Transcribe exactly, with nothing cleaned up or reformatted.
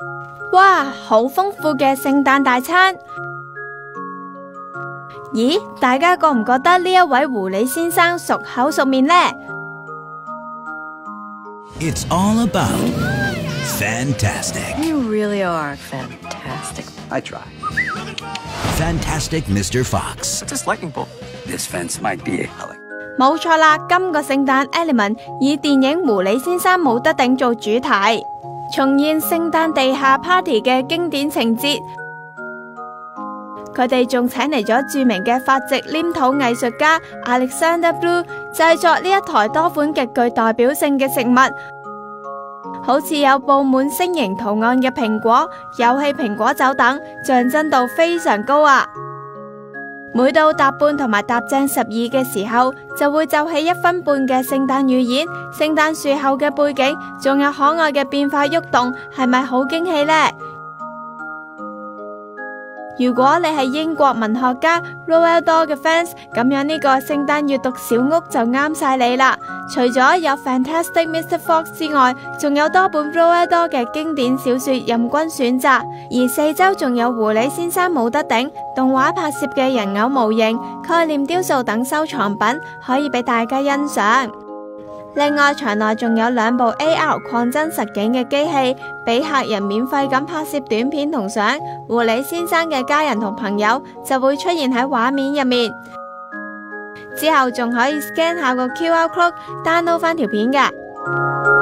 哇，好豐富嘅聖誕大餐！咦，大家覺唔覺得呢一位狐狸先生熟口熟面呢？ It's all about fantastic. You really are fantastic. I try. Fantastic Mister Fox. What's this lightning bolt? This fence might be a relic. 冇錯啦，今個聖誕 Element 以電影《狐狸先生冇得頂》做主題，重現聖誕地下 party 嘅經典情節。佢哋仲請嚟咗著名嘅法籍黏土藝術家 Alexander Blue 製作呢一台多款極具代表性嘅食物，好似有佈滿星形圖案嘅蘋果、有氣蘋果酒等，象徵度非常高啊！每到踏半同埋踏正十二嘅時候，就會奏起一分半嘅聖誕預演，聖誕樹後嘅背景仲有可愛嘅變化喐動，係咪好驚喜呢？如果你係英國文學家 Roald Dahl 嘅 fans， 咁樣呢個聖誕閱讀小屋就啱晒你啦！除咗有 Fantastic Mister Fox 之外，仲有多本 Roald Dahl 嘅經典小說任君選擇，而四周仲有狐狸先生冇得頂動畫拍攝嘅人偶模型、概念雕塑等收藏品，可以俾大家欣賞。另外，場內仲有兩部 A R 擴增實境嘅機器，俾客人免費咁拍攝短片同相。狐狸先生嘅家人同朋友就會出現喺畫面入面，之後仲可以 scan 下個 Q R code download 翻條片嘅。